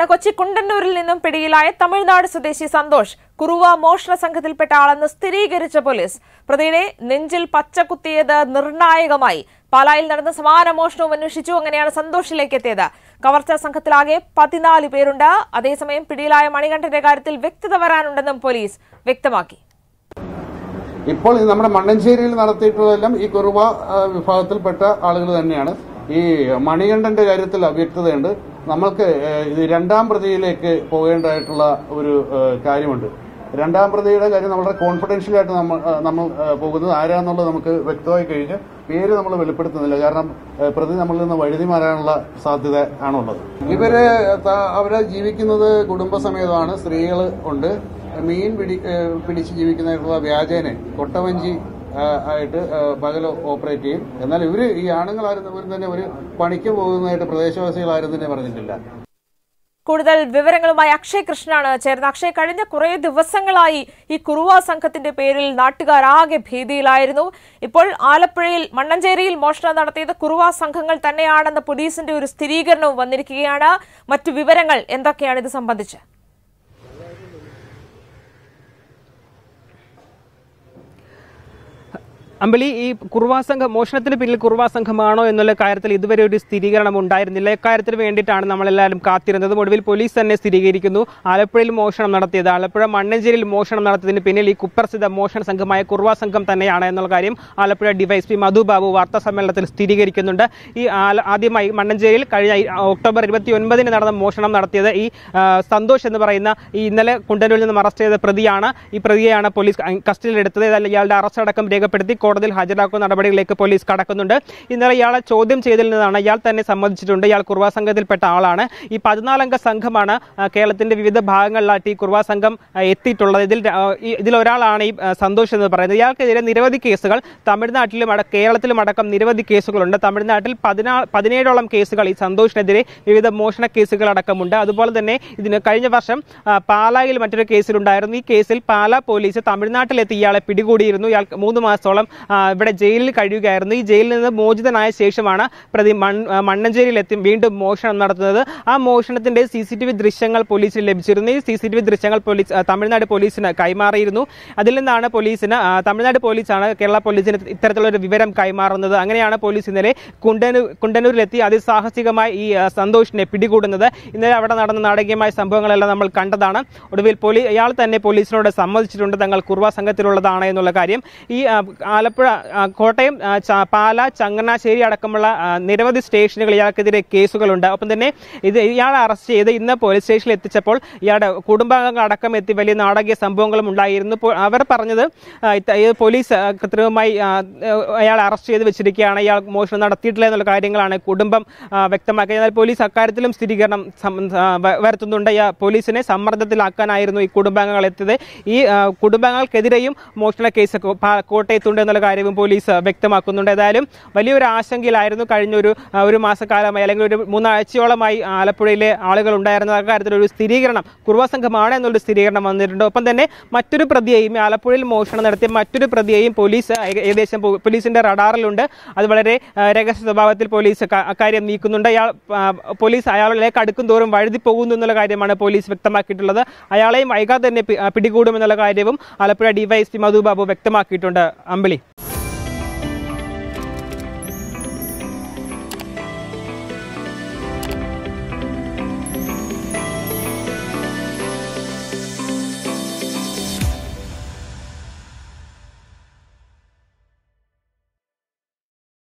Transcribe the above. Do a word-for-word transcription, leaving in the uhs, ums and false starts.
വാർത്തയാണ്. കൊച്ചി കുണ്ടന്നൂരിൽ നിന്നും പിടിയിലായ തമിഴ്നാട് സ്വദേശി സന്തോഷ് കുറുവ മോഷണ സംഘത്തിൽപ്പെട്ട ആളെന്ന് സ്ഥിരീകരിച്ച പോലീസ്. പ്രതിയെ നെഞ്ചിൽ പച്ചകുത്തിയത് നിർണായകമായി. പാലായിൽ നടന്ന സമാന മോഷണവും അന്വേഷിച്ചു. അങ്ങനെയാണ് സന്തോഷിലേക്ക് എത്തിയത്. കവർച്ചാ സംഘത്തിലാകെ പതിനാല് പേരുണ്ട്. അതേസമയം പിടിയിലായ മണികണ്ഠന്റെ കാര്യത്തിൽ വ്യക്തത വരാനുണ്ടെന്നും പോലീസ് വ്യക്തമാക്കി. ഇപ്പോൾ നമ്മുടെ മണ്ണഞ്ചേരിയിൽ നടത്തിയിട്ടുള്ളതെല്ലാം ഈ കുറുവ വിഭാഗത്തിൽപ്പെട്ട ആളുകൾ തന്നെയാണ്. ഈ മണികണ്ഠന്റെ കാര്യത്തിൽ അവ്യക്തതയുണ്ട്. നമ്മൾക്ക് ഇത് രണ്ടാം പ്രതിയിലേക്ക് പോകേണ്ടതായിട്ടുള്ള ഒരു കാര്യമുണ്ട്. രണ്ടാം പ്രതിയുടെ കാര്യം വളരെ കോൺഫിഡൻഷ്യൽ ആയിട്ട് നമ്മൾ നമ്മൾ പോകുന്നത് ആരാന്നുള്ളത് നമുക്ക് വ്യക്തമായി കഴിഞ്ഞ് പേര് നമ്മൾ വെളിപ്പെടുത്തുന്നില്ല. കാരണം പ്രതി നമ്മളിൽ നിന്ന് വഴുതി മാറാനുള്ള സാധ്യത ആണുള്ളത്. ഇവര് അവരെ ജീവിക്കുന്നത് കുടുംബസമേതമാണ്. സ്ത്രീകൾ ഉണ്ട്. മീൻ പിടി പിടിച്ച് ജീവിക്കുന്നതായിട്ടുള്ള വ്യാജേനെ കൊട്ടവഞ്ചി ആയിട്ട് പകൽ ഓപ്പറേറ്റ് ചെയ്യും. എന്നാൽ ഇവര് ഈ ആണുങ്ങളാരും തന്നെ ഒരു പണിക്ക് പോകുന്നതായിട്ട് പ്രദേശവാസികളാരും തന്നെ പറഞ്ഞിട്ടില്ല. കൂടുതൽ വിവരങ്ങളുമായി അക്ഷയ് കൃഷ്ണനാണ് ചേർന്നത്. അക്ഷയ്, കഴിഞ്ഞ കുറെ ദിവസങ്ങളായി ഈ കുറുവ സംഘത്തിന്റെ പേരിൽ നാട്ടുകാരാകെ ഭീതിയിലായിരുന്നു. ഇപ്പോൾ ആലപ്പുഴയിൽ മണ്ണഞ്ചേരിയിൽ മോഷണം നടത്തിയത് കുറുവ സംഘങ്ങൾ തന്നെയാണെന്ന പോലീസിന്റെ ഒരു സ്ഥിരീകരണവും വന്നിരിക്കുകയാണ്. മറ്റു വിവരങ്ങൾ എന്തൊക്കെയാണ് ഇത് സംബന്ധിച്ച്? അമ്പലി, ഈ കുറുവാ സംഘം മോഷണത്തിന് പിന്നിൽ കുറുവാ സംഘമാണോ എന്നുള്ള കാര്യത്തിൽ ഇതുവരെ ഒരു സ്ഥിരീകരണം ഉണ്ടായിരുന്നില്ല. ഇക്കാര്യത്തിന് വേണ്ടിയിട്ടാണ് നമ്മളെല്ലാവരും കാത്തിരുന്നത്. ഒടുവിൽ പോലീസ് തന്നെ സ്ഥിരീകരിക്കുന്നു ആലപ്പുഴയിൽ മോഷണം നടത്തിയത്, ആലപ്പുഴ മണ്ണഞ്ചേരിയിൽ മോഷണം നടത്തിയതിന് പിന്നിൽ ഈ കുപ്രസിദ്ധ മോഷണ സംഘമായ കുറുവാ സംഘം തന്നെയാണ് എന്നുള്ള കാര്യം ആലപ്പുഴ ഡിവൈഎസ്പി മധു ബാബു വാർത്താ സമ്മേളനത്തിൽ സ്ഥിരീകരിക്കുന്നുണ്ട്. ഈ ആദ്യമായി മണ്ണഞ്ചേരിയിൽ കഴിഞ്ഞ ഒക്ടോബർ ഇരുപത്തി ഒൻപതിന് നടന്ന മോഷണം നടത്തിയത് ഈ സന്തോഷ് എന്ന് പറയുന്ന ഈ ഇന്നലെ കുണ്ടന്നൂരിൽ നിന്നും അറസ്റ്റ് ചെയ്ത പ്രതിയാണ്. ഈ പ്രതിയെയാണ് പോലീസ് കസ്റ്റഡിയിലെടുത്തത്. ഇയാളുടെ അറസ്റ്റ് അടക്കം രേഖപ്പെടുത്തി കോടതിയിൽ ഹാജരാക്കുന്ന നടപടികളിലേക്ക് പോലീസ് കടക്കുന്നുണ്ട്. ഇന്നലെ ഇയാളെ ചോദ്യം ചെയ്തതിൽ നിന്നാണ് ഇയാൾ തന്നെ സമ്മതിച്ചിട്ടുണ്ട് ഇയാൾ കുറുവാ സംഘത്തിൽപ്പെട്ട ആളാണ്. ഈ പതിനാലംഗ സംഘമാണ് കേരളത്തിന്റെ വിവിധ ഭാഗങ്ങളിലായിട്ട് ഈ കുറുവാ സംഘം എത്തിയിട്ടുള്ളത്. ഇതിൽ ഇതിലൊരാളാണ് ഈ സന്തോഷ് എന്ന് പറയുന്നത്. ഇയാൾക്കെതിരെ നിരവധി കേസുകൾ തമിഴ്നാട്ടിലും കേരളത്തിലും അടക്കം നിരവധി കേസുകളുണ്ട്. തമിഴ്നാട്ടിൽ പതിനാ പതിനേഴോളം കേസുകൾ ഈ സന്തോഷിനെതിരെ വിവിധ മോഷണ കേസുകൾ അടക്കമുണ്ട്. അതുപോലെ തന്നെ ഇതിന് കഴിഞ്ഞ വർഷം പാലായിൽ മറ്റൊരു കേസിലുണ്ടായിരുന്നു. ഈ കേസിൽ പാലാ പോലീസ് തമിഴ്നാട്ടിലെത്തി ഇയാളെ പിടികൂടിയിരുന്നു. ഇയാൾ മൂന്ന് മാസത്തോളം ഇവിടെ ജയിലിൽ കഴിയുകയായിരുന്നു. ഈ ജയിലിൽ നിന്ന് മോചിതനായ ശേഷമാണ് പ്രതി മണ്ണഞ്ചേരിയിലെത്തി വീണ്ടും മോഷണം നടത്തുന്നത്. ആ മോഷണത്തിന്റെ സി സി ടി വി ദൃശ്യങ്ങൾ പോലീസിന് ലഭിച്ചിരുന്നു. ഈ സി സി ടി വി ദൃശ്യങ്ങൾ പോലീസ് തമിഴ്നാട് പോലീസിന് കൈമാറിയിരുന്നു. അതിൽ നിന്നാണ് പോലീസിന് തമിഴ്നാട് പോലീസാണ് കേരള പോലീസിന് ഇത്തരത്തിലൊരു വിവരം കൈമാറുന്നത്. അങ്ങനെയാണ് പോലീസ് ഇന്നലെ കുണ്ടന്നൂർ കുണ്ടന്നൂരിലെത്തി അതിസാഹസികമായി ഈ സന്തോഷിനെ പിടികൂടുന്നത്. ഇന്നലെ അവിടെ നടന്ന നാടകീയമായ സംഭവങ്ങളെല്ലാം നമ്മൾ കണ്ടതാണ്. ഒടുവിൽ പോലീസ് ഇയാൾ തന്നെ പോലീസിനോട് സമ്മതിച്ചിട്ടുണ്ട് തങ്ങൾ കുറുവ സംഘത്തിലുള്ളതാണ് എന്നുള്ള കാര്യം. ഈ ആലപ്പുഴ, കോട്ടയം, പാല, ചങ്ങനാശ്ശേരി അടക്കമുള്ള നിരവധി സ്റ്റേഷനുകൾ ഇയാൾക്കെതിരെ കേസുകളുണ്ട്. ഒപ്പം തന്നെ ഇത് ഇയാളെ അറസ്റ്റ് ചെയ്ത് ഇന്ന് പോലീസ് സ്റ്റേഷനിൽ എത്തിച്ചപ്പോൾ ഇയാളുടെ കുടുംബാംഗങ്ങൾ അടക്കം എത്തി വലിയ നാടകീയ സംഭവങ്ങളും ഉണ്ടായിരുന്നു. അവർ പറഞ്ഞത് പോലീസ് കൃത്രിമമായി അയാളെ അറസ്റ്റ് ചെയ്ത് വെച്ചിരിക്കുകയാണ്, ഇയാൾ മോഷണം നടത്തിയിട്ടില്ല എന്നുള്ള കാര്യങ്ങളാണ് കുടുംബം വ്യക്തമാക്കിയത്. എന്നാൽ പോലീസ് അക്കാര്യത്തിലും സ്ഥിരീകരണം വരുത്തുന്നുണ്ട്. പോലീസിനെ സമ്മർദ്ദത്തിലാക്കാനായിരുന്നു ഈ കുടുംബാംഗങ്ങൾ എത്തിയത്. ഈ കുടുംബാംഗങ്ങൾക്കെതിരെയും മോഷണ കേസ് കോട്ടയത്തുണ്ട് എന്നുള്ള കാര്യവും പോലീസ് വ്യക്തമാക്കുന്നുണ്ട്. ഏതായാലും വലിയൊരു ആശങ്കയിലായിരുന്നു കഴിഞ്ഞൊരു ഒരു മാസക്കാലമായി അല്ലെങ്കിൽ ഒരു മൂന്നാഴ്ചയോളമായി ആലപ്പുഴയിലെ ആളുകൾ ഉണ്ടായിരുന്ന കാര്യത്തിലൊരു സ്ഥിരീകരണം കുറുവ സംഘമാണ് എന്നുള്ളൊരു സ്ഥിരീകരണം വന്നിട്ടുണ്ട്. ഒപ്പം തന്നെ മറ്റൊരു പ്രതിയെയും ആലപ്പുഴയിൽ മോഷണം നടത്തിയ മറ്റൊരു പ്രതിയെയും പോലീസ് ഏകദേശം പോലീസിന്റെ റഡാറിലുണ്ട്. അത് വളരെ രഹസ്യ സ്വഭാവത്തിൽ പോലീസ് അക്കാര്യം നീക്കുന്നുണ്ട്. അയാൾ പോലീസ് അയാളിലേക്ക് അടുക്കും തോറും വഴുതി പോകുന്നു എന്നുള്ള കാര്യമാണ് പോലീസ് വ്യക്തമാക്കിയിട്ടുള്ളത്. അയാളെയും വൈകാതെ തന്നെ പിടികൂടുമെന്നുള്ള കാര്യവും ആലപ്പുഴ ഡിവൈഎസ്പി മധു ബാബു വ്യക്തമാക്കിയിട്ടുണ്ട്. അമ്പലി.